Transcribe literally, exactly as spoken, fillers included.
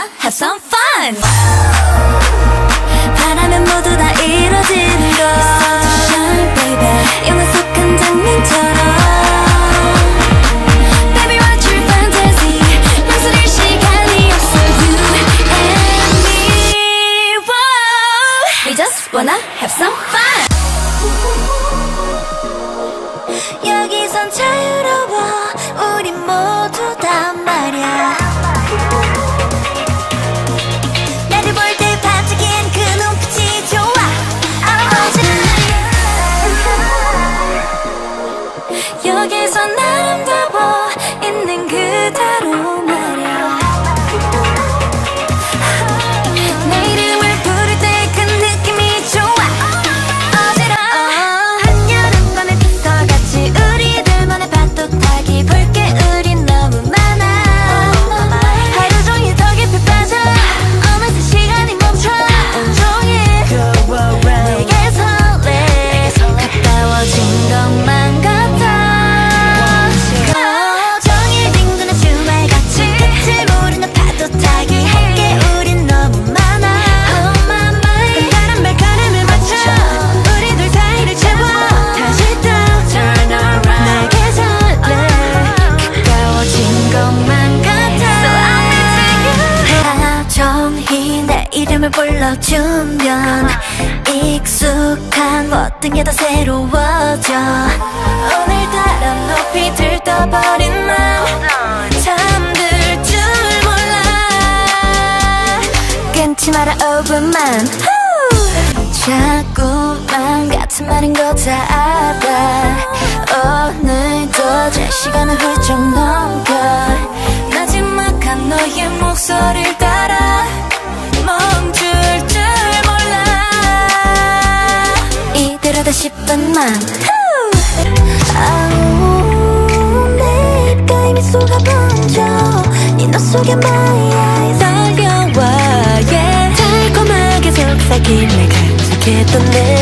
have some fun. 바라면 모두 다 이뤄지는 걸. You're so to shine, baby. 영화 속 한 장면처럼. Baby, what's your fantasy? 망설일 시간이 없어. You and me. Whoa. We just wanna have some fun. 여기선 자유로워. 우리 모두 다 말야. 나를 볼 때 반짝이는 그 눈빛이 좋아. 여기선 아름다워 있는 그대로 말야. 내 이름을 부를 때 그 느낌이 좋아. 어지러워. 한여름 밤의 피서같이 우리들만의 파도 타기. 볼 게 우린 너무 많아. 하루 종일 더 깊이 빠져. 어느새 시간이 멈춰. 온종일 내게 설레. 가까워진 것만 같아. 종일 뒹구는 주말같이 끝을 모르는 파도 타기. 함께 우린 너무 많아. Oh my mind. 다른 발걸음을 맞춰 우리 둘 사이를 채워. 다시 또 turn around. 내게 설레. 가까워진 것만 같아. So I'll be to you. 다정히 내 이름을 불러주면 익숙한 모든 게 다 새로워져. 오늘따라 높이 들떠버린 맘 잠들 줄 몰라. 끊지 마라 오분만. 자꾸만 같은 말인 거 다 알아. 오늘도 제 시간을 훌쩍 넘겨. 마지막한 너의 목소리를 따라 멈출 줄 몰라. 이대로다 싶던 맘. 아우 내 입가에 미소가 번져. 네 눈 속에 my eyes 달려와. yeah. 달콤하게 속삭임을 간직했던 내